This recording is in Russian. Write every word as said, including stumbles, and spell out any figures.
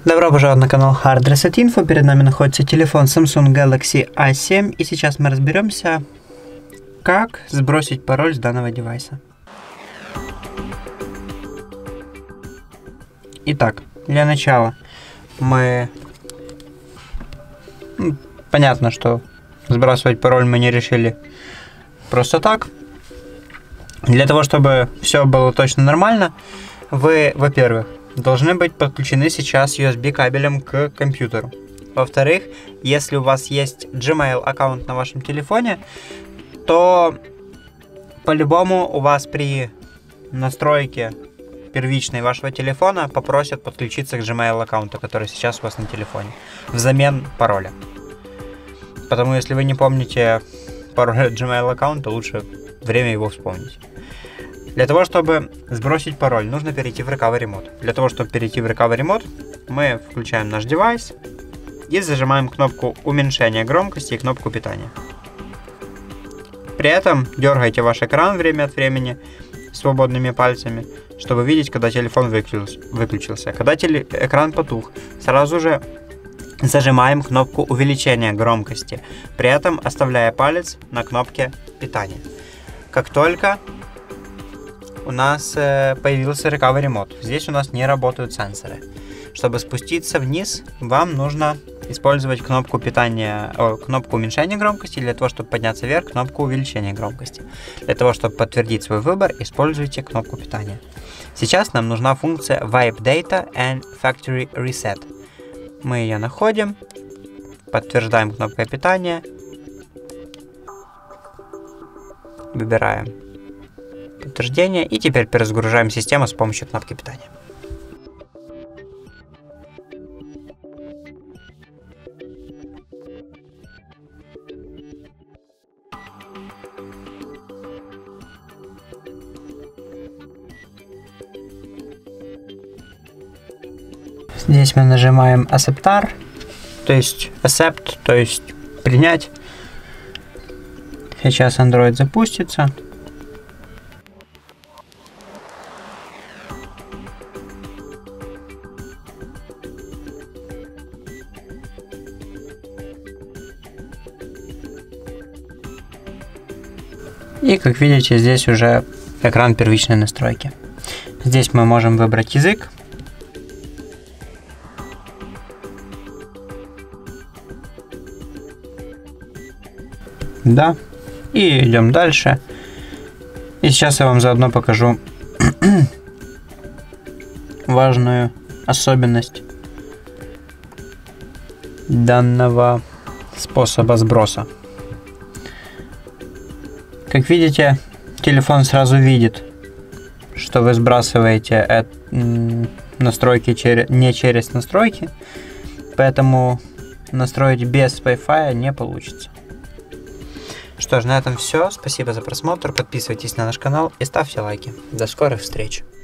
Добро пожаловать на канал Hard Reset Info. Перед нами находится телефон Samsung Galaxy A семь. И сейчас мы разберемся, как сбросить пароль с данного девайса. Итак, для начала мы... Понятно, что сбрасывать пароль мы не решили просто так. Для того, чтобы все было точно нормально, вы, во-первых, должны быть подключены сейчас ю эс би кабелем к компьютеру. Во-вторых, если у вас есть Gmail аккаунт на вашем телефоне, то по-любому у вас при настройке первичной вашего телефона попросят подключиться к Gmail аккаунту, который сейчас у вас на телефоне, взамен пароля. Потому если вы не помните пароль Gmail аккаунта, лучше время его вспомнить. Для того, чтобы сбросить пароль, нужно перейти в Recovery Mode. Для того, чтобы перейти в Recovery Mode, мы включаем наш девайс и зажимаем кнопку уменьшения громкости и кнопку питания. При этом дергайте ваш экран время от времени свободными пальцами, чтобы видеть, когда телефон выключился. Когда теле- экран потух, сразу же зажимаем кнопку увеличения громкости, при этом оставляя палец на кнопке питания. Как только у нас э, появился Recovery Mode, здесь у нас не работают сенсоры. Чтобы спуститься вниз, вам нужно использовать кнопку питания, о, кнопку уменьшения громкости, для того, чтобы подняться вверх, кнопку увеличения громкости. Для того, чтобы подтвердить свой выбор, используйте кнопку питания. Сейчас нам нужна функция Wipe Data and Factory Reset. Мы ее находим, подтверждаем кнопкой питания, выбираем подтверждение и теперь перезагружаем систему с помощью кнопки питания. Здесь мы нажимаем Acceptar, то есть Accept, то есть принять. Сейчас Android запустится. И как видите, здесь уже экран первичной настройки. Здесь мы можем выбрать язык. Да. И идем дальше. И сейчас я вам заодно покажу важную особенность данного способа сброса. Как видите, телефон сразу видит, что вы сбрасываете настройки через, не через настройки, поэтому настроить без Wi-Fi не получится. Что ж, на этом все. Спасибо за просмотр. Подписывайтесь на наш канал и ставьте лайки. До скорых встреч.